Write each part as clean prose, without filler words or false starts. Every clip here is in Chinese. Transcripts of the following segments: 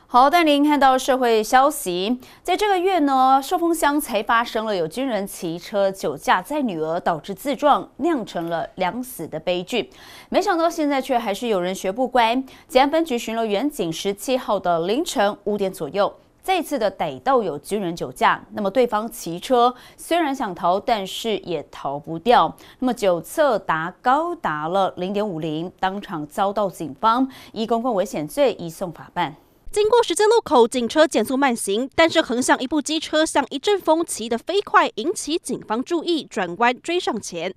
好，带您看到社会消息，在这个月呢，寿丰乡才发生了有军人骑车酒驾载女儿导致自撞，酿成了2死的悲剧。没想到现在却还是有人学不乖，检安分局巡逻员警17号的凌晨5点左右，再次的逮到有军人酒驾。那么对方骑车虽然想逃，但是也逃不掉。那么酒测高达了0.50，当场遭到警方以公共危险罪移送法办。 经过十字路口，警车减速慢行，但是横向一部机车像一阵风骑得飞快，引起警方注意，转弯追上前。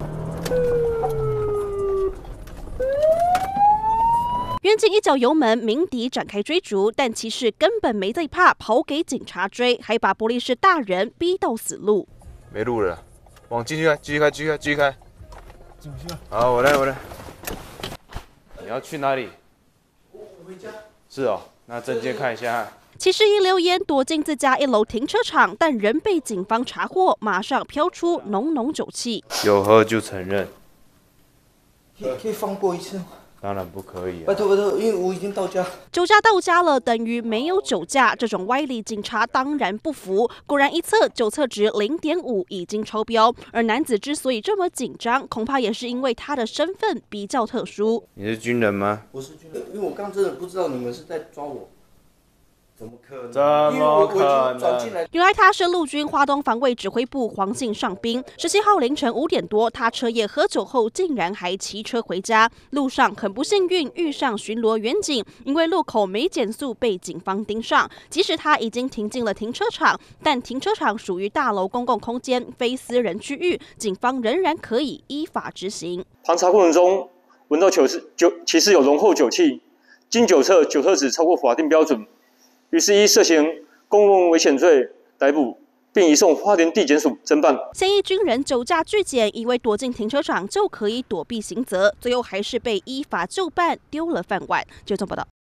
员警一脚油门鸣笛展开追逐，但骑士根本没在怕，跑给警察追，还把玻璃室大人逼到死路。 没路了，往继续开，继续开，继续开，继续开。好，我来。你要去哪里？ 我回家。 是哦。那证件看一下。 骑士一溜烟躲进自家1楼停车场，但仍被警方查获，马上飘出浓浓酒气。 有喝就承认。 可以放过一次吗？ 当然不可以。 拜托，因为我已经到家。 酒驾到家了，等于没有酒驾，这种歪理，警察当然不服。果然一测酒测值0.5，已经超标。而男子之所以这么紧张，恐怕也是因为他的身份比较特殊。 你是军人吗？ 我是军人，因为我刚真的不知道你们是在抓我。怎么可能？ 怎么可能？ 原来他是陆军花东防卫指挥部黄姓上兵。17号凌晨5点多，他彻夜喝酒后，竟然还骑车回家。路上很不幸运遇上巡逻员警，因为路口没减速被警方盯上。即使他已经停进了停车场，但停车场属于大楼公共空间，非私人区域，警方仍然可以依法执行。 盘查过程中闻到骑士有浓厚酒气，经酒测值超过法定标准。于是依涉嫌公共危险罪逮捕，并移送花莲地检署侦办。 现役军人酒驾拒检，以为躲进停车场就可以躲避刑责，最后还是被依法就办，丢了饭碗。就这么报道。